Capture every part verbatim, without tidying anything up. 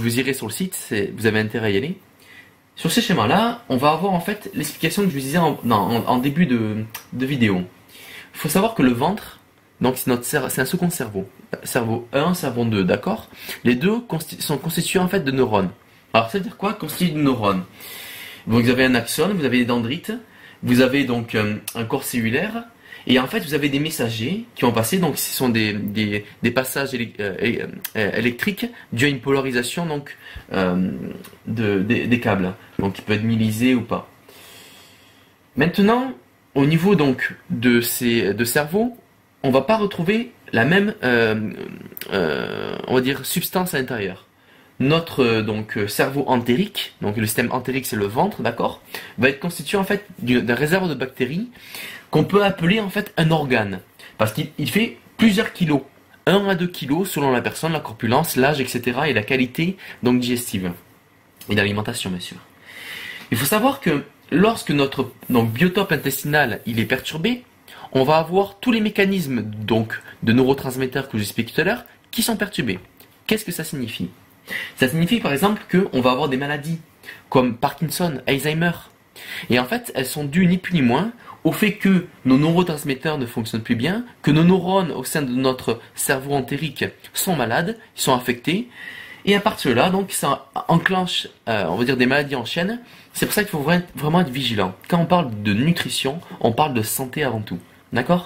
vous irez sur le site, vous avez intérêt à y aller. Sur ces schémas-là, on va avoir en fait l'explication que je vous disais en, non, en, en début de, de vidéo. Il faut savoir que le ventre, donc c'est notre c'est un second cerveau. Cerveau un, cerveau deux, d'accord? Les deux consti sont constitués en fait de neurones. Alors ça veut dire quoi, constitué de neurones? Donc vous avez un axone, vous avez des dendrites, vous avez donc euh, un corps cellulaire, et en fait vous avez des messagers qui ont passé, donc ce sont des, des, des passages élec euh, électriques dus à une polarisation donc euh, de, des, des câbles, donc qui peut être millisé ou pas. Maintenant, au niveau donc de ces de cerveau, on va pas retrouver la même euh, euh, on va dire substance à l'intérieur. Notre euh, donc cerveau entérique, donc le système entérique c'est le ventre, d'accord, va être constitué en fait d'une réserve de bactéries qu'on peut appeler en fait un organe, parce qu'il fait plusieurs kilos, un à deux kilos selon la personne, la corpulence, l'âge, et cetera et la qualité donc digestive et d'alimentation bien sûr. Il faut savoir que lorsque notre donc biotope intestinal il est perturbé, on va avoir tous les mécanismes donc de neurotransmetteurs que j'expliquais tout à l'heure qui sont perturbés. Qu'est-ce que ça signifie? Ça signifie par exemple qu'on va avoir des maladies comme Parkinson, Alzheimer. Et en fait, elles sont dues ni plus ni moins au fait que nos neurotransmetteurs ne fonctionnent plus bien, que nos neurones au sein de notre cerveau entérique sont malades, ils sont affectés. Et à partir de là, donc, ça enclenche, euh, on va dire, des maladies en chaîne. C'est pour ça qu'il faut vraiment être vigilant. Quand on parle de nutrition, on parle de santé avant tout. D'accord?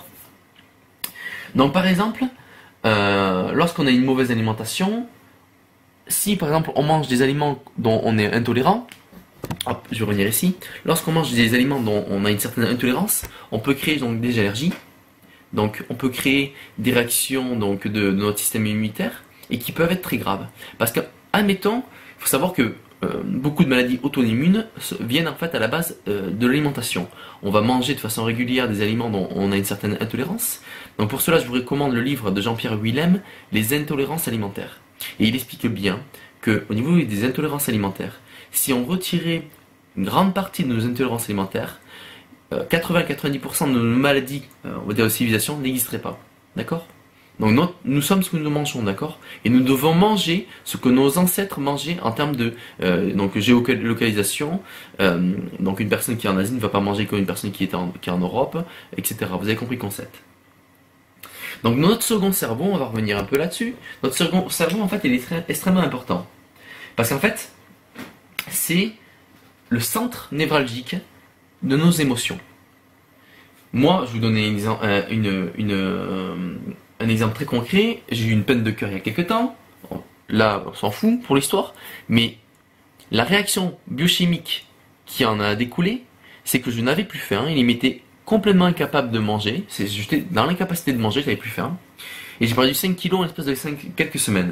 Donc par exemple, euh, lorsqu'on a une mauvaise alimentation, si par exemple on mange des aliments dont on est intolérant, hop, je vais revenir ici, lorsqu'on mange des aliments dont on a une certaine intolérance, on peut créer donc des allergies, donc on peut créer des réactions donc, de, de notre système immunitaire, et qui peuvent être très graves. Parce que, admettons, il faut savoir que Euh, beaucoup de maladies auto-immunes viennent en fait à la base euh, de l'alimentation. On va manger de façon régulière des aliments dont on a une certaine intolérance. Donc pour cela, je vous recommande le livre de Jean-Pierre Willem, Les intolérances alimentaires. Et il explique bien qu'au niveau des intolérances alimentaires, si on retirait une grande partie de nos intolérances alimentaires, euh, quatre-vingts à quatre-vingt-dix pour cent de nos maladies, euh, on va dire de civilisation, n'existeraient pas. D'accord ? Donc nous, nous sommes ce que nous mangeons, d'accord? Et nous devons manger ce que nos ancêtres mangeaient en termes de euh, donc géolocalisation. Euh, donc une personne qui est en Asie ne va pas manger comme une personne qui est en, qui est en Europe, et cetera. Vous avez compris le concept. Donc notre second cerveau, on va revenir un peu là-dessus. Notre second cerveau, en fait, il est très, extrêmement important. Parce qu'en fait, c'est le centre névralgique de nos émotions. Moi, je vais vous donner une, une, une, une un exemple très concret. J'ai eu une peine de cœur il y a quelques temps. Là, on s'en fout pour l'histoire. Mais la réaction biochimique qui en a découlé, c'est que je n'avais plus faim. Il m'était complètement incapable de manger. J'étais dans l'incapacité de manger, je n'avais plus faim. Et j'ai perdu cinq kilos en l'espace de cinq, quelques semaines.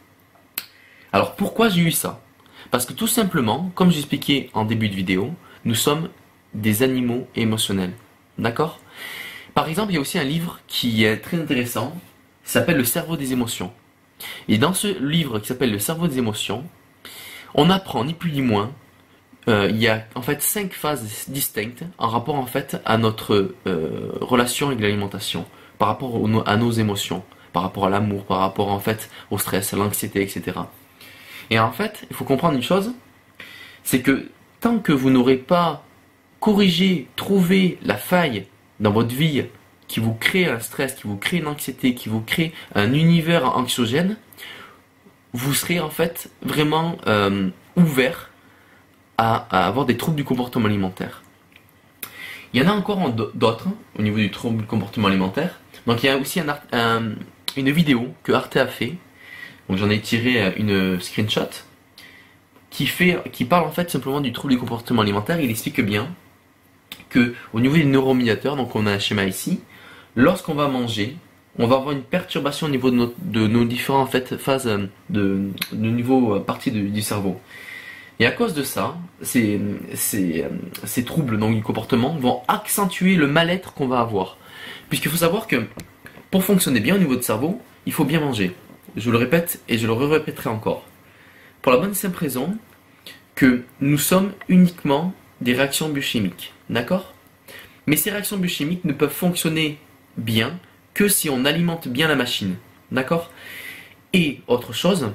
Alors pourquoi j'ai eu ça? Parce que tout simplement, comme j'expliquais en début de vidéo, nous sommes des animaux émotionnels. D'accord? Par exemple, il y a aussi un livre qui est très intéressant, qui s'appelle Le cerveau des émotions. Et dans ce livre qui s'appelle Le cerveau des émotions, on apprend ni plus ni moins, euh, il y a en fait cinq phases distinctes en rapport en fait à notre euh, relation avec l'alimentation, par rapport au, à nos émotions, par rapport à l'amour, par rapport en fait au stress, à l'anxiété, et cetera. Et en fait, il faut comprendre une chose, c'est que tant que vous n'aurez pas corrigé, trouvé la faille dans votre vie qui vous crée un stress, qui vous crée une anxiété, qui vous crée un univers anxiogène, vous serez en fait vraiment euh, ouvert à, à avoir des troubles du comportement alimentaire. Il y en a encore d'autres hein, au niveau du trouble du comportement alimentaire. Donc il y a aussi un, un, une vidéo que Arte a fait. Donc j'en ai tiré une screenshot qui, fait, qui parle en fait simplement du trouble du comportement alimentaire. Il explique bien que au niveau des neuromédiateurs, donc on a un schéma ici, lorsqu'on va manger, on va avoir une perturbation au niveau de nos, de nos différentes en fait, phases de, de niveau euh, partie de, du cerveau. Et à cause de ça, ces, ces, ces troubles donc, du comportement vont accentuer le mal-être qu'on va avoir. Puisqu'il faut savoir que pour fonctionner bien au niveau du cerveau, il faut bien manger. Je le répète et je le répéterai encore. Pour la bonne et simple raison que nous sommes uniquement des réactions biochimiques. D'accord? Mais ces réactions biochimiques ne peuvent fonctionner bien que si on alimente bien la machine. D'accord? Et autre chose,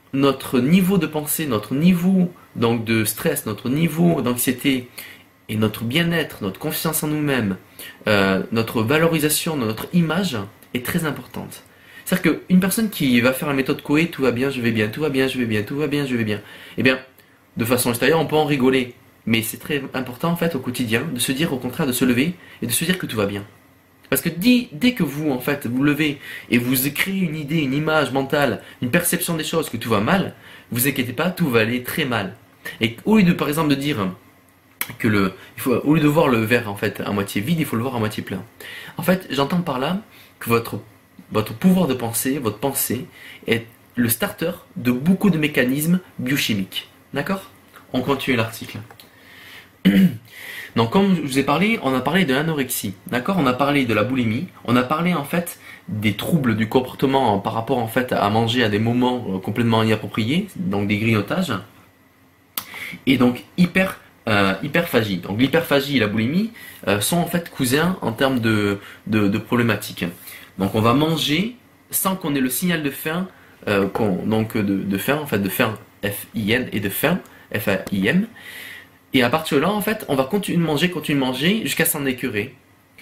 notre niveau de pensée, notre niveau donc de stress, notre niveau d'anxiété et notre bien-être, notre confiance en nous-mêmes, euh, notre valorisation, notre image est très importante. C'est-à-dire qu'une personne qui va faire la méthode Coué, tout va bien, je vais bien, tout va bien, je vais bien, tout va bien, je vais bien, eh bien, de façon extérieure, on peut en rigoler. Mais c'est très important en fait au quotidien de se dire au contraire de se lever et de se dire que tout va bien. Parce que dès, dès que vous en fait vous levez et vous créez une idée, une image mentale, une perception des choses que tout va mal, vous inquiétez pas, tout va aller très mal. Et au lieu de par exemple de dire que le, il faut, au lieu de voir le verre en fait à moitié vide, il faut le voir à moitié plein. En fait, j'entends par là que votre votre pouvoir de pensée, votre pensée est le starter de beaucoup de mécanismes biochimiques. D'accord? On continue l'article. Donc comme je vous ai parlé, on a parlé de l'anorexie, d'accord? On a parlé de la boulimie, on a parlé en fait des troubles du comportement par rapport en fait à manger à des moments complètement inappropriés, donc des grignotages, et donc hyper euh, hyperphagie. Donc l'hyperphagie et la boulimie euh, sont en fait cousins en termes de, de, de problématiques. Donc on va manger sans qu'on ait le signal de faim, euh, donc de, de faim en fait de faim F I N et de faim F A I M. Et à partir de là, en fait, on va continuer de manger, continuer de manger jusqu'à s'en écœurer.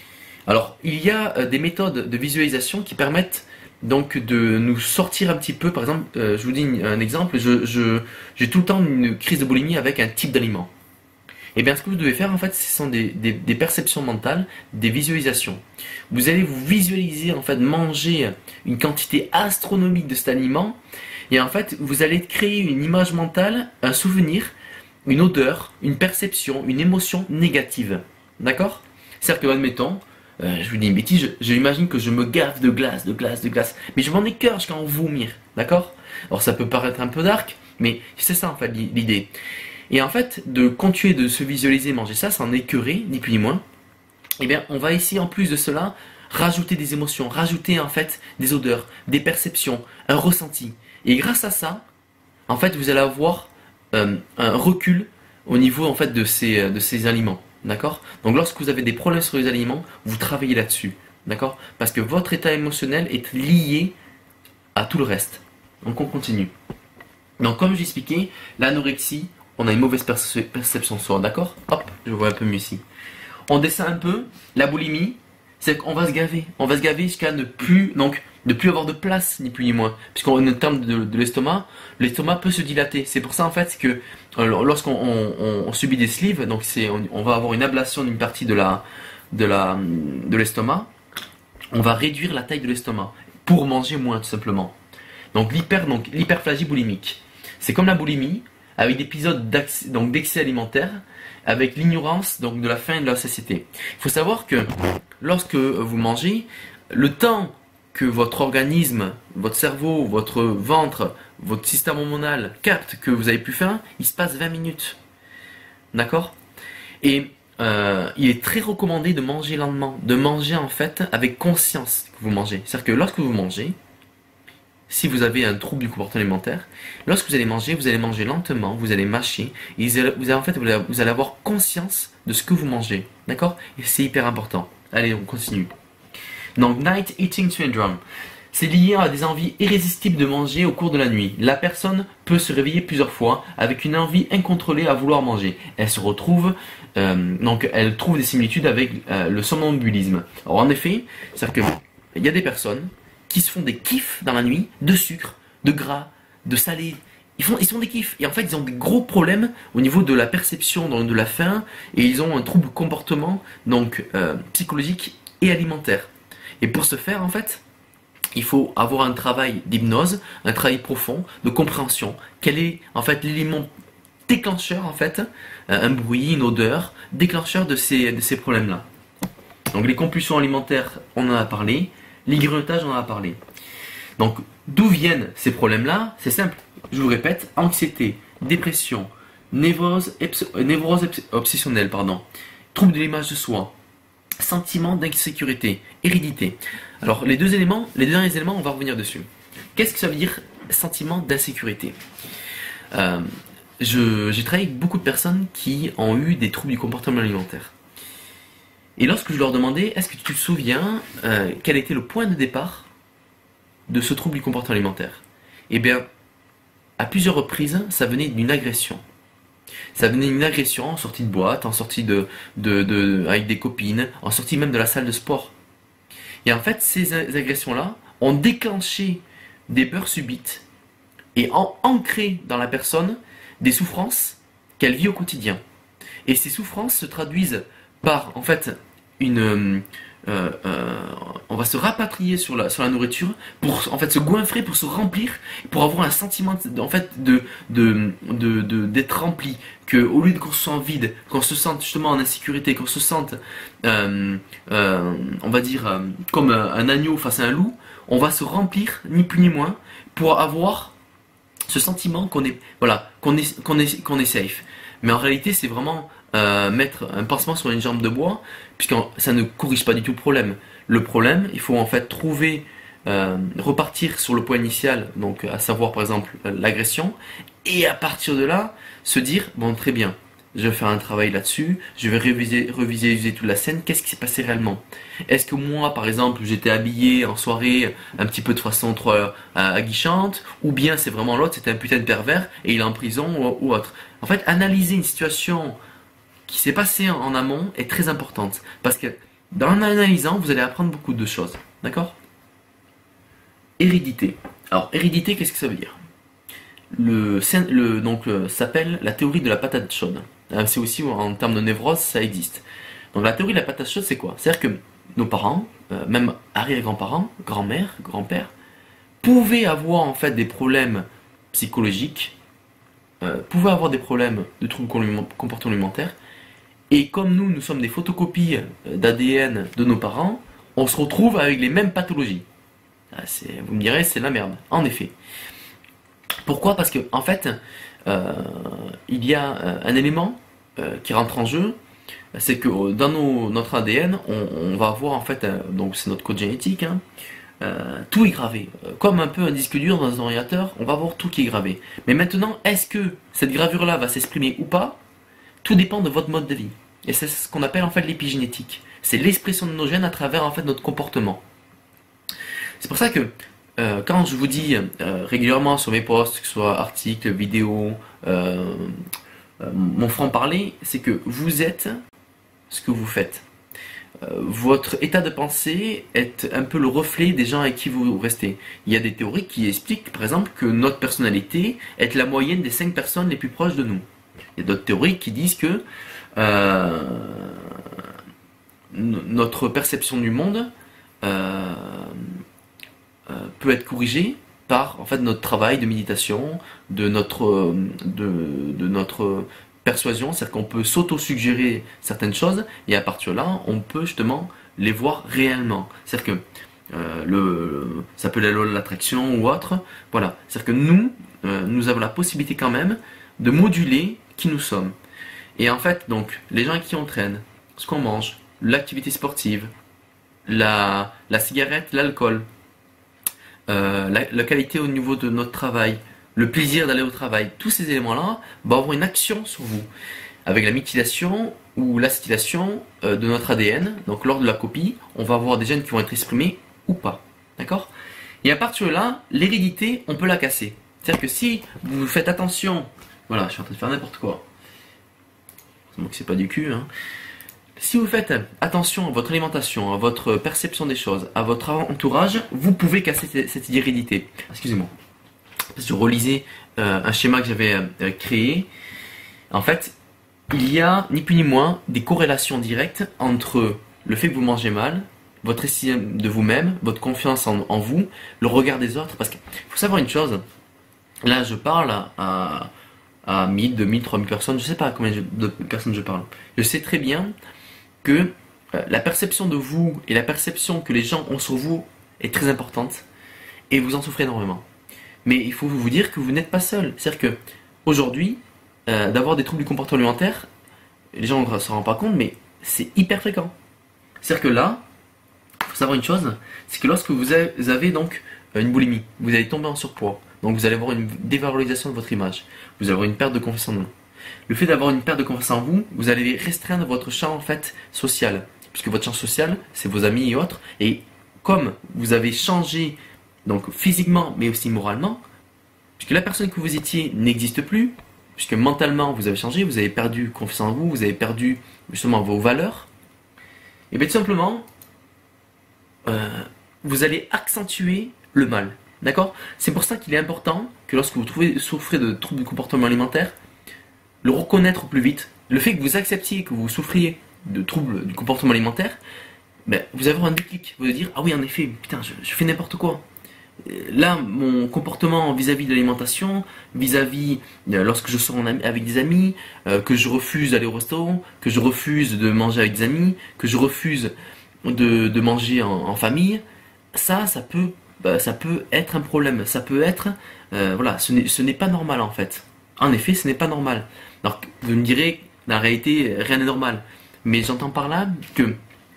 Alors, il y a euh, des méthodes de visualisation qui permettent donc de nous sortir un petit peu. Par exemple, euh, je vous dis un exemple, je, je, j'ai tout le temps une crise de boulimie avec un type d'aliment. Et bien, ce que vous devez faire, en fait, ce sont des, des, des perceptions mentales, des visualisations. Vous allez vous visualiser, en fait, manger une quantité astronomique de cet aliment. Et en fait, vous allez créer une image mentale, un souvenir, une odeur, une perception, une émotion négative. D'accord? C'est-à-dire que, admettons, euh, je vous dis une bêtise, je- j'imagine que je me gaffe de glace, de glace, de glace, mais je m'en écœure jusqu'à en vomir. D'accord? Alors ça peut paraître un peu dark, mais c'est ça en fait l'i- l'idée. Et en fait, de continuer de se visualiser manger ça, s'en écœurer, ni plus ni moins, eh bien, on va ici, en plus de cela, rajouter des émotions, rajouter en fait des odeurs, des perceptions, un ressenti. Et grâce à ça, en fait, vous allez avoir euh, un recul au niveau en fait de ces, de ces aliments. D'accord? Donc lorsque vous avez des problèmes sur les aliments, vous travaillez là-dessus. D'accord? Parce que votre état émotionnel est lié à tout le reste. Donc on continue. Donc comme j'expliquais, l'anorexie, on a une mauvaise perce- perception de soi. D'accord? Hop, je vois un peu mieux ici. On descend un peu, la boulimie, c'est qu'on va se gaver. On va se gaver jusqu'à ne plus, donc, ne plus avoir de place, ni plus ni moins. Puisqu'en termes de, de l'estomac, l'estomac peut se dilater. C'est pour ça, en fait, que euh, lorsqu'on on, on- on subit des sleeves, donc c'est, on, on va avoir une ablation d'une partie de la, de la, de l'estomac, on va réduire la taille de l'estomac pour manger moins, tout simplement. Donc l'hyper, donc l'hyperphagie boulimique. C'est comme la boulimie, avec des épisodes d'accès- donc d'excès alimentaire, avec l'ignorance donc de la faim et de la satiété. Il faut savoir que lorsque vous mangez, le temps que votre organisme, votre cerveau, votre ventre, votre système hormonal capte que vous avez plus faim, il se passe vingt minutes. D'accord? Et euh, il est très recommandé de manger lentement, de manger en fait avec conscience que vous mangez. C'est-à-dire que lorsque vous mangez, si vous avez un trouble du comportement alimentaire, lorsque vous allez manger, vous allez manger lentement, vous allez mâcher, et vous allez, vous allez- en fait, vous allez, vous allez avoir conscience de ce que vous mangez. D'accord? Et c'est hyper important. Allez, on continue. Donc, Night Eating Syndrome. C'est lié à des envies irrésistibles de manger au cours de la nuit. La personne peut se réveiller plusieurs fois avec une envie incontrôlée à vouloir manger. Elle se retrouve, euh, donc elle trouve des similitudes avec euh, le somnambulisme. Alors en effet, c'est-à-dire qu'il y a des personnes qui se font des kiffs dans la nuit de sucre, de gras, de salé. Ils font, ils se font des kiffs. Et en fait, ils ont des gros problèmes au niveau de la perception donc de la faim et ils ont un trouble comportement donc euh, psychologique et alimentaire. Et pour ce faire, en fait, il faut avoir un travail d'hypnose, un travail profond, de compréhension. Quel est en fait l'élément déclencheur, en fait, un bruit, une odeur, déclencheur de ces, de ces problèmes-là. Donc les compulsions alimentaires, on en a parlé. Les grignotages, on en a parlé. Donc d'où viennent ces problèmes-là? C'est simple. Je vous répète, anxiété, dépression, névrose, névrose obsessionnelle, pardon, trouble de l'image de soi, sentiment d'insécurité, hérédité. Alors les deux éléments, les deux derniers éléments, on va revenir dessus. Qu'est-ce que ça veut dire sentiment d'insécurité? euh, J'ai travaillé avec beaucoup de personnes qui ont eu des troubles du comportement alimentaire. Et lorsque je leur demandais, est-ce que tu te souviens euh, quel était le point de départ de ce trouble du comportement alimentaire? Eh bien, à plusieurs reprises, ça venait d'une agression. Ça venait d'une agression en sortie de boîte, en sortie de, de, de, avec des copines, en sortie même de la salle de sport. Et en fait, ces agressions-là ont déclenché des peurs subites et ont ancré dans la personne des souffrances qu'elle vit au quotidien. Et ces souffrances se traduisent par, en fait, une... Euh, euh, on va se rapatrier sur la, sur la nourriture pour en fait se goinfrer, pour se remplir, pour avoir un sentiment de, en fait de de de de- d'être rempli, que au lieu de qu'on se sente vide, qu'on se sente justement en insécurité, qu'on se sente euh, euh, on va dire euh, comme un, un agneau face à un loup, on va se remplir ni plus ni moins pour avoir ce sentiment qu'on est voilà qu'on est qu'on est qu'on est safe. Mais en réalité, c'est vraiment euh, mettre un pansement sur une jambe de bois, puisque ça ne corrige pas du tout le problème. Le problème, il faut en fait trouver, euh, repartir sur le point initial, donc à savoir par exemple l'agression, et à partir de là, se dire bon très bien, je vais faire un travail là-dessus, je vais réviser, revisualiser toute la scène, qu'est-ce qui s'est passé réellement? Est-ce que moi, par exemple, j'étais habillé en soirée un petit peu de façon trop euh, aguichante, ou bien c'est vraiment l'autre, c'était un putain de pervers et il est en prison ou, ou autre. En fait, analyser une situation qui s'est passée en, en amont est très importante, parce que dans l'analysant, vous allez apprendre beaucoup de choses, d'accord? Hérédité. Alors, hérédité, qu'est-ce que ça veut dire? Le, le, donc, euh, s'appelle la théorie de la patate chaude. Euh, C'est aussi en termes de névrose, ça existe. Donc la théorie de la patate chaude, c'est quoi? C'est-à-dire que nos parents, euh, même arrière-grands-parents, grand-mère, grand-père, pouvaient avoir en fait des problèmes psychologiques, euh, pouvaient avoir des problèmes de troubles comportement alimentaires, et comme nous, nous sommes des photocopies d'A D N de nos parents, on se retrouve avec les mêmes pathologies. Ah, c'est- vous me direz, c'est la merde. En effet. Pourquoi? Parce que en fait, euh, il y a euh, un élément euh, qui rentre en jeu, c'est que euh, dans nos- notre A D N, on, on va avoir en fait, euh, donc c'est notre code génétique, hein, euh, tout est gravé. Euh, Comme un peu un disque dur dans un ordinateur, on va avoir tout qui est gravé. Mais maintenant, est-ce que cette gravure-là va s'exprimer ou pas? Tout dépend de votre mode de vie. Et c'est ce qu'on appelle en fait l'épigénétique. C'est l'expression de nos gènes à travers en fait notre comportement. C'est pour ça que euh, quand je vous dis euh, régulièrement sur mes posts, que ce soit articles, vidéos, euh, euh, mon franc-parler, c'est que vous êtes ce que vous faites. Euh, votre état de pensée est un peu le reflet des gens avec qui vous restez. Il y a des théories qui expliquent, par exemple, que notre personnalité est la moyenne des cinq personnes les plus proches de nous. Il y a d'autres théories qui disent que euh, notre perception du monde euh, euh, peut être corrigée par en fait notre travail de méditation, de notre de, de notre persuasion, c'est-à-dire qu'on peut s'auto-suggérer certaines choses et à partir de là, on peut justement les voir réellement. C'est-à-dire que euh, le, ça peut être la loi de l'attraction ou autre. Voilà, c'est-à-dire que nous, euh, nous avons la possibilité quand même de moduler qui nous sommes. Et en fait, donc, les gens avec qui on traîne, ce qu'on mange, l'activité sportive, la, la cigarette, l'alcool, euh, la, la qualité au niveau de notre travail, le plaisir d'aller au travail, tous ces éléments-là vont avoir une action sur vous. Avec la méthylation ou l'acétylation euh, de notre A D N, donc lors de la copie, on va avoir des gènes qui vont être exprimés ou pas. D'accord? Et à partir de là, l'hérédité, on peut la casser. C'est-à-dire que si vous faites attention, voilà, je suis en train de faire n'importe quoi. Donc c'est pas du cul, hein. Si vous faites attention à votre alimentation, à votre perception des choses, à votre entourage, vous pouvez casser cette hérédité. Excusez-moi. Je relisais euh, un schéma que j'avais euh, créé. En fait, il y a ni plus ni moins des corrélations directes entre le fait que vous mangez mal, votre estime de vous-même, votre confiance en, en vous, le regard des autres. Parce qu'il faut savoir une chose. Là, je parle à, à, à mille, deux mille, trois mille personnes. Je sais pas à combien de personnes je parle. Je sais très bien que euh, la perception de vous et la perception que les gens ont sur vous est très importante et vous en souffrez énormément. Mais il faut vous dire que vous n'êtes pas seul. C'est-à-dire que aujourd'hui, euh, d'avoir des troubles du comportement alimentaire, les gens ne s'en rendent pas compte, mais c'est hyper fréquent. C'est-à-dire que là, il faut savoir une chose, c'est que lorsque vous avez donc une boulimie, vous allez tomber en surpoids, donc vous allez avoir une dévalorisation de votre image, vous allez avoir une perte de confiance en vous. Le fait d'avoir une perte de confiance en vous, vous allez restreindre votre champ en fait social, puisque votre champ social, c'est vos amis et autres, et comme vous avez changé donc physiquement mais aussi moralement, puisque la personne que vous étiez n'existe plus, puisque mentalement vous avez changé, vous avez perdu confiance en vous, vous avez perdu justement vos valeurs, et bien tout simplement, euh, vous allez accentuer le mal. D'accord? C'est pour ça qu'il est important que lorsque vous trouvez, souffrez de troubles du comportement alimentaire, le reconnaître au plus vite. Le fait que vous acceptiez que vous souffriez de troubles du comportement alimentaire, ben, vous avez un déclic. Vous allez dire, ah oui, en effet, putain, je, je fais n'importe quoi. Là, mon comportement vis-à-vis de l'alimentation, vis-à-vis euh, lorsque je sors en ami, avec des amis, euh, que je refuse d'aller au restaurant, que je refuse de manger avec des amis, que je refuse de, de manger en, en famille, ça, ça peut, bah, ça peut être un problème. Ça peut être, euh, voilà, ce n'est, ce n'est pas normal en fait. En effet, ce n'est pas normal. Alors, vous me direz, la réalité, rien n'est normal. Mais j'entends par là que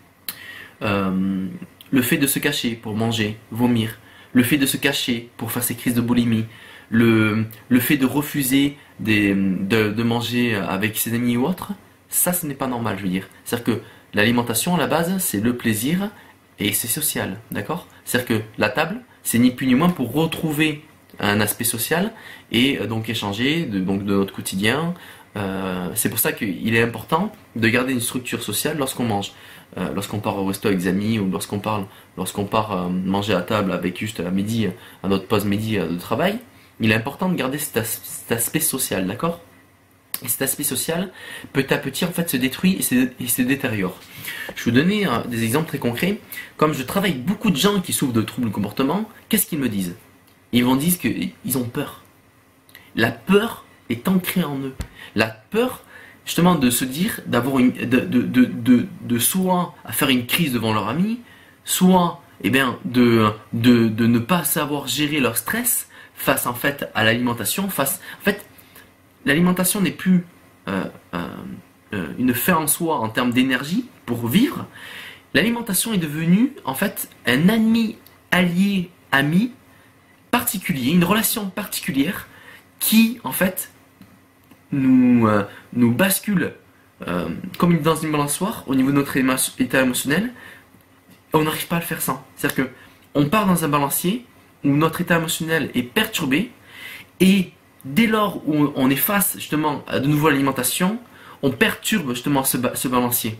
euh, le fait de se cacher pour manger, vomir, le fait de se cacher pour faire ses crises de boulimie, le, le fait de refuser des, de, de manger avec ses amis ou autres, ça ce n'est pas normal, je veux dire. C'est-à-dire que l'alimentation à la base c'est le plaisir et c'est social, d'accord? C'est-à-dire que la table c'est ni plus ni moins pour retrouver un aspect social et donc échanger de, donc de notre quotidien. Euh, c'est pour ça qu'il est important de garder une structure sociale lorsqu'on mange. Euh, lorsqu'on part au resto avec des amis ou lorsqu'on parle, lorsqu'on part euh, manger à table avec juste à midi, à notre pause midi euh, de travail, il est important de garder cet, as cet aspect social, d'accord? Et cet aspect social, petit à petit, en fait, se détruit et se, et se détériore. Je vais vous donner euh, des exemples très concrets. Comme je travaille avec beaucoup de gens qui souffrent de troubles de comportement, qu'est-ce qu'ils me disent? Ils vont dire qu'ils ont peur. La peur est ancrée en eux. La peur, justement, de se dire, d'avoir une, de, de, de, de, de soit à faire une crise devant leur ami, soit, eh bien, de, de, de ne pas savoir gérer leur stress face, en fait, à l'alimentation, face, en fait, l'alimentation n'est plus euh, euh, une fin en soi en termes d'énergie pour vivre. L'alimentation est devenue, en fait, un ami, allié, ami particulier, une relation particulière qui, en fait, nous, euh, nous bascule euh, comme dans une balançoire au niveau de notre état émotionnel. On n'arrive pas à le faire sans. C'est-à-dire que on part dans un balancier où notre état émotionnel est perturbé et dès lors où on est face justement à de nouveau à l'alimentation, on perturbe justement ce, ba ce balancier.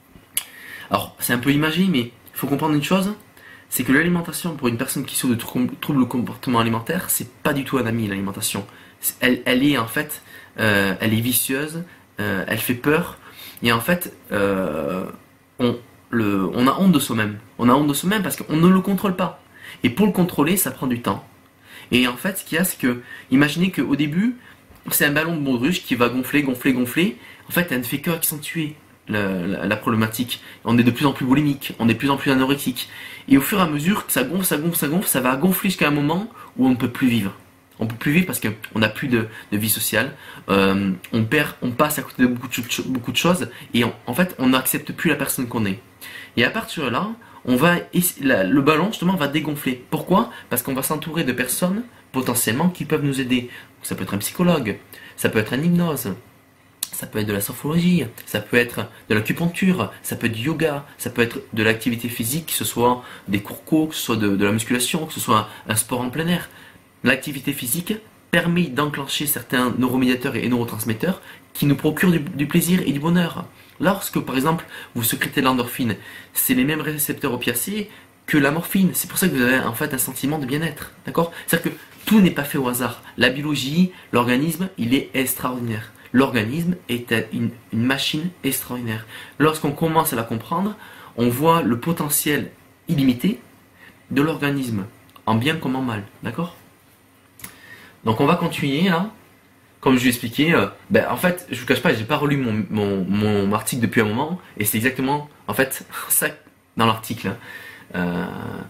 Alors c'est un peu imagé, mais il faut comprendre une chose, c'est que l'alimentation pour une personne qui souffre de troubles du comportement alimentaire, c'est pas du tout un ami l'alimentation. Elle, elle est en fait, euh, elle est vicieuse, euh, elle fait peur, et en fait, euh, on, le, on a honte de soi-même. On a honte de soi-même parce qu'on ne le contrôle pas. Et pour le contrôler, ça prend du temps. Et en fait, ce qu'il y a, c'est que, imaginez qu'au début, c'est un ballon de baudruche qui va gonfler, gonfler, gonfler. En fait, elle ne fait qu'accentuer la, la, la problématique. On est de plus en plus boulimique, on est de plus en plus anorexique. Et au fur et à mesure que ça gonfle, ça gonfle, ça gonfle, ça va gonfler jusqu'à un moment où on ne peut plus vivre. On ne peut plus vivre parce qu'on n'a plus de, de vie sociale. Euh, on perd, on passe à côté de beaucoup de, beaucoup de choses et on, en fait, on n'accepte plus la personne qu'on est. Et à partir de là, on va, la, le ballon justement va dégonfler. Pourquoi? Parce qu'on va s'entourer de personnes potentiellement qui peuvent nous aider. Ça peut être un psychologue, ça peut être un hypnose, ça peut être de la sophrologie, ça peut être de l'acupuncture, ça peut être du yoga, ça peut être de l'activité physique, que ce soit des cours co, que ce soit de, de la musculation, que ce soit un sport en plein air. L'activité physique permet d'enclencher certains neuromédiateurs et neurotransmetteurs qui nous procurent du, du plaisir et du bonheur. Lorsque, par exemple, vous sécrétez l'endorphine, c'est les mêmes récepteurs opiacés que la morphine. C'est pour ça que vous avez en fait un sentiment de bien-être. D'accord? C'est-à-dire que tout n'est pas fait au hasard. La biologie, l'organisme, il est extraordinaire. L'organisme est une, une machine extraordinaire. Lorsqu'on commence à la comprendre, on voit le potentiel illimité de l'organisme, en bien comme en mal. D'accord? Donc on va continuer là. Comme je vous ai expliqué, euh, ben, en fait, je vous cache pas, j'ai pas relu mon, mon, mon article depuis un moment, et c'est exactement, en fait, ça dans l'article. Euh,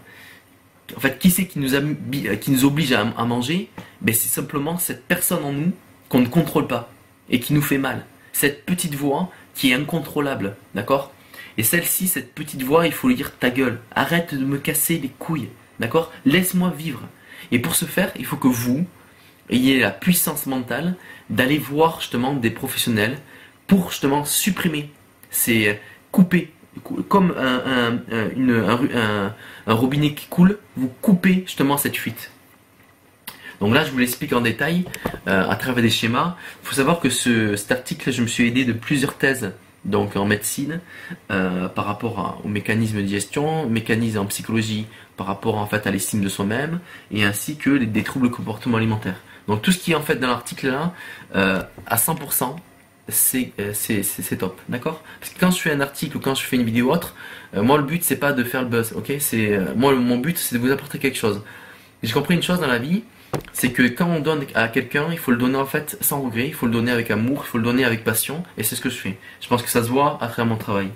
en fait, qui c'est qui nous, qui nous oblige à, à manger? Ben, c'est simplement cette personne en nous qu'on ne contrôle pas et qui nous fait mal. Cette petite voix qui est incontrôlable, d'accord? Et celle-ci, cette petite voix, il faut lui dire ta gueule, arrête de me casser les couilles, d'accord? Laisse-moi vivre. Et pour ce faire, il faut que vous ayez la puissance mentale d'aller voir justement des professionnels pour justement supprimer, c'est couper, comme un, un, une, un, un, un robinet qui coule, vous coupez justement cette fuite. Donc là, je vous l'explique en détail euh, à travers des schémas. Il faut savoir que ce, cet article, je me suis aidé de plusieurs thèses donc en médecine euh, par rapport à, au mécanisme de gestion, mécanisme en psychologie par rapport en fait à l'estime de soi-même et ainsi que les, des troubles comportement alimentaires. Donc tout ce qui est en fait dans l'article là, euh, à cent pour cent, c'est euh, c'est top, d'accord? Parce que quand je fais un article ou quand je fais une vidéo autre, euh, moi le but c'est pas de faire le buzz, ok? C'est euh, moi mon but c'est de vous apporter quelque chose. J'ai compris une chose dans la vie, c'est que quand on donne à quelqu'un, il faut le donner en fait sans regret, il faut le donner avec amour, il faut le donner avec passion, et c'est ce que je fais. Je pense que ça se voit à travers mon travail.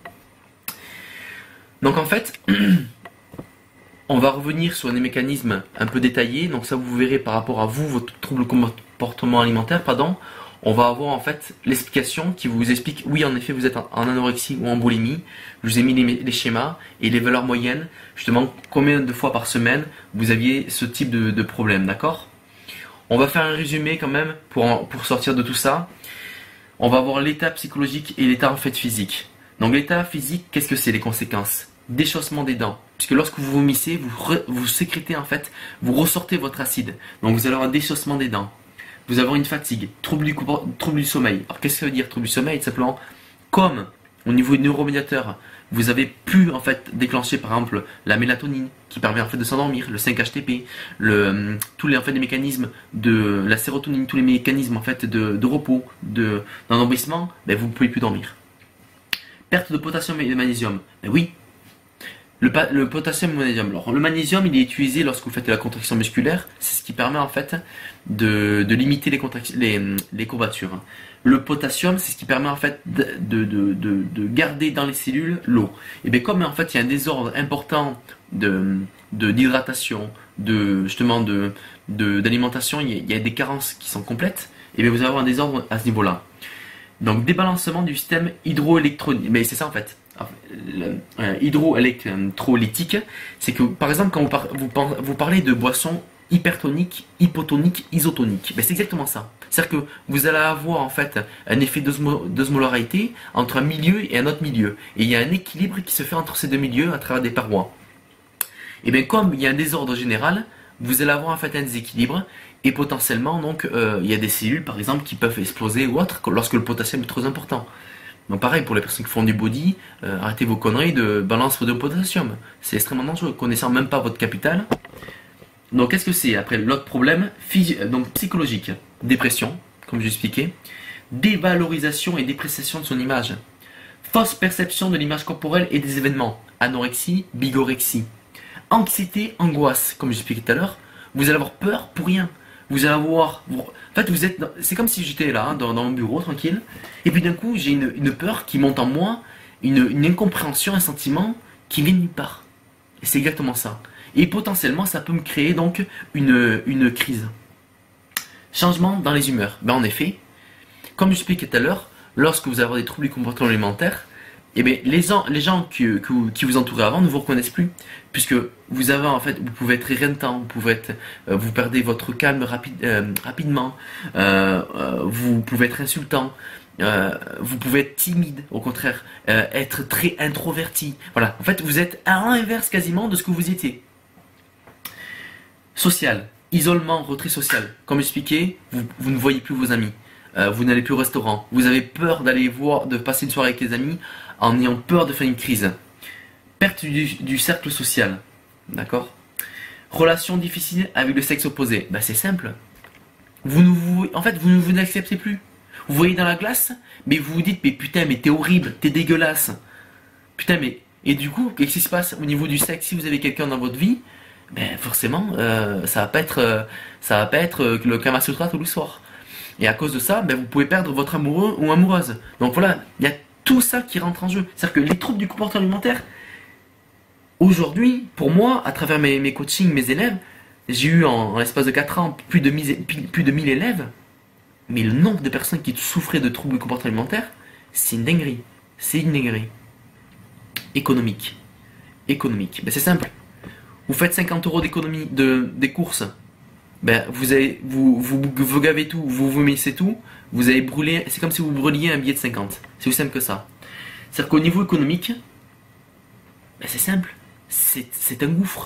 Donc en fait, on va revenir sur des mécanismes un peu détaillés, donc ça vous verrez par rapport à vous, votre trouble comportement alimentaire, pardon. On va avoir en fait l'explication qui vous explique, oui en effet vous êtes en anorexie ou en boulimie, je vous ai mis les, les schémas et les valeurs moyennes, justement combien de fois par semaine vous aviez ce type de, de problème, d'accord? On va faire un résumé quand même pour, en, pour sortir de tout ça. On va voir l'état psychologique et l'état en fait physique. Donc l'état physique, qu'est-ce que c'est les conséquences? Déchaussement des dents, puisque lorsque vous vomissez, vous, re, vous sécrétez en fait, vous ressortez votre acide, donc vous allez avoir un déchaussement des dents. Vous avez une fatigue, trouble du, trouble du sommeil. Alors qu'est-ce que ça veut dire trouble du sommeil? Tout simplement, comme au niveau des neuromédiateurs, vous avez pu en fait déclencher par exemple la mélatonine qui permet en fait de s'endormir, le cinq H T P, le, tous les en fait les mécanismes de la sérotonine, tous les mécanismes en fait de, de repos, de d'endormissement, ben vous ne pouvez plus dormir. Perte de potassium et de magnésium, ben oui. Le, le potassium et le magnésium. Alors, le magnésium, il est utilisé lorsque vous faites de la contraction musculaire. C'est ce qui permet en fait de, de limiter les, les, les courbatures. Le potassium, c'est ce qui permet en fait de, de, de, de garder dans les cellules l'eau. Et bien comme en fait il y a un désordre important de d'hydratation, de, de justement de d'alimentation, il, il y a des carences qui sont complètes. Et bien vous allez avoir un désordre à ce niveau-là. Donc débalancement du système hydroélectrolytique. Mais c'est ça en fait. Euh, hydroélectrolytique, c'est que par exemple quand vous, par, vous, par, vous parlez de boissons hypertoniques, hypotoniques, isotoniques, ben, c'est exactement ça. C'est-à-dire que vous allez avoir en fait un effet d'osmolarité entre un milieu et un autre milieu. Et il y a un équilibre qui se fait entre ces deux milieux à travers des parois. Et bien comme il y a un désordre général, vous allez avoir en fait un déséquilibre et potentiellement donc euh, il y a des cellules par exemple qui peuvent exploser ou autre lorsque le potassium est trop important. Donc pareil pour les personnes qui font du body, euh, arrêtez vos conneries de balance de potassium. C'est extrêmement dangereux, connaissant même pas votre capital. Donc qu'est-ce que c'est? Après l'autre problème, donc psychologique, dépression, comme je l'expliquais, dévalorisation et dépréciation de son image, fausse perception de l'image corporelle et des événements, anorexie, bigorexie, anxiété, angoisse, comme j'expliquais tout à l'heure, vous allez avoir peur pour rien. Vous allez avoir, vous, en fait, vous êtes, c'est comme si j'étais là, hein, dans, dans mon bureau, tranquille, et puis d'un coup, j'ai une, une peur qui monte en moi, une, une incompréhension, un sentiment qui vient de nulle part. Et c'est exactement ça. Et potentiellement, ça peut me créer donc une, une crise. Changement dans les humeurs. Ben, en effet, comme j'expliquais tout à l'heure, lorsque vous avez des troubles du comportement alimentaire, eh bien, les gens, les gens qui, qui, qui vous entouraient avant ne vous reconnaissent plus, puisque vous avez en fait, vous pouvez être éreintant, vous pouvez être, euh, vous perdez votre calme rapide, euh, rapidement, euh, euh, vous pouvez être insultant, euh, vous pouvez être timide, au contraire, euh, être très introverti. Voilà, en fait, vous êtes à l'inverse quasiment de ce que vous étiez. Social, isolement, retrait social. Comme expliqué, vous, vous ne voyez plus vos amis. Euh, vous n'allez plus au restaurant, vous avez peur d'aller voir, de passer une soirée avec les amis en ayant peur de faire une crise. Perte du, du cercle social, d'accord? Relation difficile avec le sexe opposé, ben, c'est simple. Vous ne vous, en fait, vous ne vous acceptez plus. Vous voyez dans la glace, mais vous vous dites, mais putain, mais t'es horrible, t'es dégueulasse. Putain, mais... Et du coup, qu'est-ce qui se passe au niveau du sexe? Si vous avez quelqu'un dans votre vie, ben forcément, euh, ça va pas être, euh, ça va pas être euh, le Kama Sutra tous les soirs. Et à cause de ça, ben, vous pouvez perdre votre amoureux ou amoureuse. Donc voilà, il y a tout ça qui rentre en jeu. C'est-à-dire que les troubles du comportement alimentaire, aujourd'hui, pour moi, à travers mes, mes coachings, mes élèves, j'ai eu en, en l'espace de quatre ans plus de, mille, plus de mille élèves. Mais le nombre de personnes qui souffraient de troubles du comportement alimentaire, c'est une dinguerie. C'est une dinguerie. Économique. Économique. Ben, c'est simple. Vous faites cinquante euros d'économie de, des courses. Ben, vous, avez, vous, vous, vous gavez tout, vous vomissez tout, vous avez brûlé, c'est comme si vous brûliez un billet de cinquante. C'est aussi simple que ça. C'est-à-dire qu'au niveau économique, ben c'est simple, c'est un gouffre.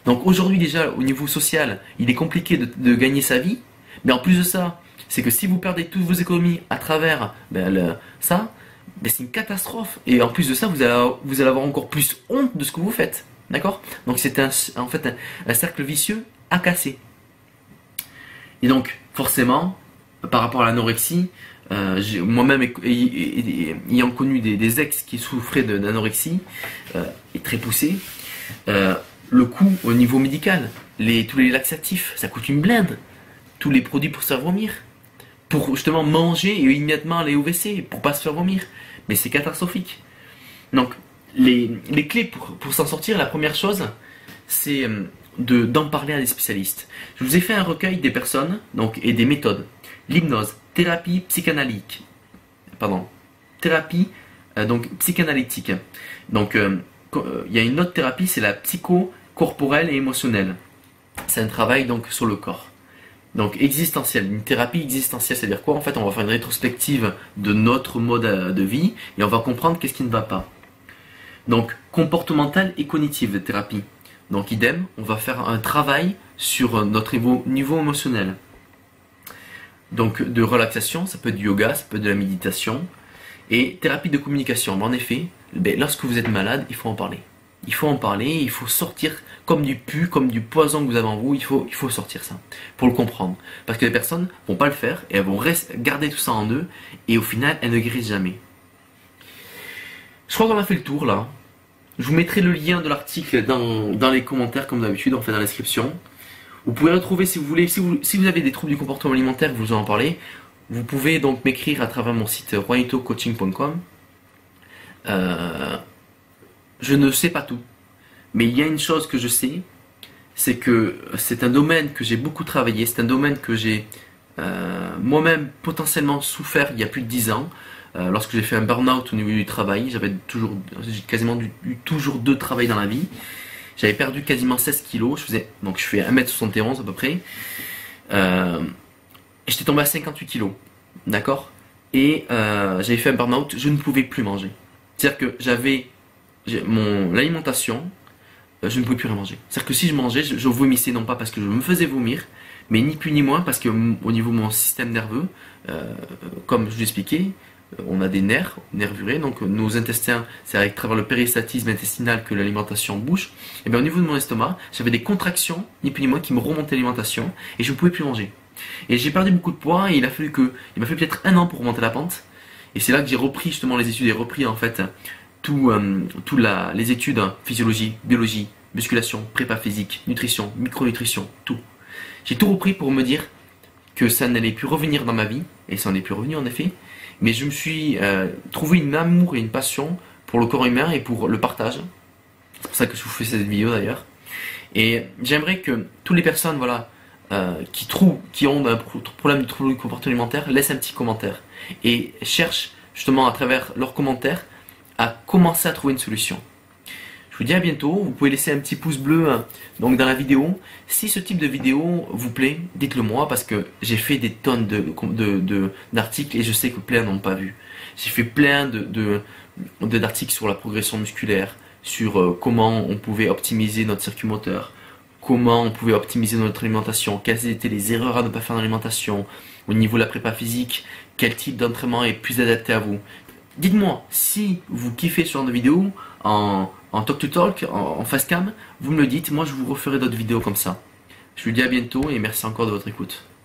Donc aujourd'hui déjà au niveau social, il est compliqué de, de gagner sa vie, mais en plus de ça, c'est que si vous perdez toutes vos économies à travers ben, le, ça, ben, c'est une catastrophe. Et en plus de ça, vous allez, vous allez avoir encore plus honte de ce que vous faites. D'accord? Donc c'est un, en fait un, un cercle vicieux à casser. Et donc forcément, par rapport à l'anorexie, euh, moi-même ayant connu des, des ex qui souffraient d'anorexie euh, et très poussée, euh, le coût au niveau médical, les, tous les laxatifs, ça coûte une blinde. Tous les produits pour se faire vomir, pour justement manger et immédiatement aller au W C, pour pas se faire vomir. Mais c'est catastrophique. Donc, les, les clés pour, pour s'en sortir, la première chose, c'est de, d'en parler à des spécialistes. Je vous ai fait un recueil des personnes donc, et des méthodes. L'hypnose, thérapie psychanalytique. Pardon. Thérapie euh, donc, psychanalytique. Donc, euh, il y a une autre thérapie, c'est la psycho-corporelle et émotionnelle. C'est un travail donc sur le corps. Donc existentielle, une thérapie existentielle, c'est-à-dire quoi? En fait, on va faire une rétrospective de notre mode de vie et on va comprendre qu'est-ce qui ne va pas. Donc comportementale et cognitive thérapie. Donc idem, on va faire un travail sur notre niveau, niveau émotionnel. Donc de relaxation, ça peut être du yoga, ça peut être de la méditation. Et thérapie de communication. Mais en effet, ben, lorsque vous êtes malade, il faut en parler. Il faut en parler, il faut sortir comme du pu, comme du poison que vous avez en vous, il faut, il faut sortir ça, pour le comprendre. Parce que les personnes vont pas le faire, et elles vont rester, garder tout ça en eux, et au final, elles ne guérissent jamais. Je crois qu'on a fait le tour là. Je vous mettrai le lien de l'article dans, dans les commentaires, comme d'habitude, en fait dans la description. Vous pouvez retrouver si vous voulez, si vous, si vous avez des troubles du comportement alimentaire, vous en parlez, vous pouvez donc m'écrire à travers mon site juanito coaching point com. Euh, je ne sais pas tout, mais il y a une chose que je sais, c'est que c'est un domaine que j'ai beaucoup travaillé, c'est un domaine que j'ai euh, moi-même potentiellement souffert il y a plus de dix ans, euh, lorsque j'ai fait un burn-out au niveau du travail. J'avais toujours, j'ai quasiment eu toujours deux travails dans la vie. J'avais perdu quasiment seize kilos, je faisais, donc je fais un mètre soixante et onze à peu près. Euh, et j'étais tombé à cinquante-huit kilos, d'accord? Et euh, j'avais fait un burn-out, je ne pouvais plus manger. C'est-à-dire que j'avais mon l'alimentation, je ne pouvais plus rien manger. C'est-à-dire que si je mangeais, je, je vomissais, non pas parce que je me faisais vomir, mais ni plus ni moins parce que au niveau de mon système nerveux, euh, comme je vous l'expliquais, on a des nerfs nervurés, donc nos intestins, c'est avec travers le péristatisme intestinal que l'alimentation bouge. Et bien au niveau de mon estomac, j'avais des contractions, ni plus ni moins, qui me remontaient l'alimentation, et je ne pouvais plus manger. Et j'ai perdu beaucoup de poids, et il a fallu que, il m'a fallu peut-être un an pour remonter la pente. Et c'est là que j'ai repris justement les études, et repris en fait tout, euh, tout la, les études, hein, physiologie, biologie, musculation, prépa physique, nutrition, micronutrition, tout. J'ai tout repris pour me dire que ça n'allait plus revenir dans ma vie, et ça n'en est plus revenu en effet. Mais je me suis euh, trouvé une amour et une passion pour le corps humain et pour le partage. C'est pour ça que je vous fais cette vidéo d'ailleurs. Et j'aimerais que toutes les personnes voilà, euh, qui, trouvent, qui ont un problème de trouble du comportement alimentaire laissent un petit commentaire. Et cherchent justement à travers leurs commentaires à commencer à trouver une solution. Je vous dis à bientôt, vous pouvez laisser un petit pouce bleu hein, donc dans la vidéo. Si ce type de vidéo vous plaît, dites-le moi parce que j'ai fait des tonnes de, de, de, d'articles et je sais que plein n'ont pas vu. J'ai fait plein de, de, de, d'articles sur la progression musculaire, sur euh, comment on pouvait optimiser notre circuit moteur, comment on pouvait optimiser notre alimentation, quelles étaient les erreurs à ne pas faire dans l'alimentation, au niveau de la prépa physique, quel type d'entraînement est plus adapté à vous. Dites-moi, si vous kiffez ce genre de vidéo, en, en talk to talk, en, en face cam, vous me le dites, moi je vous referai d'autres vidéos comme ça. Je vous dis à bientôt et merci encore de votre écoute.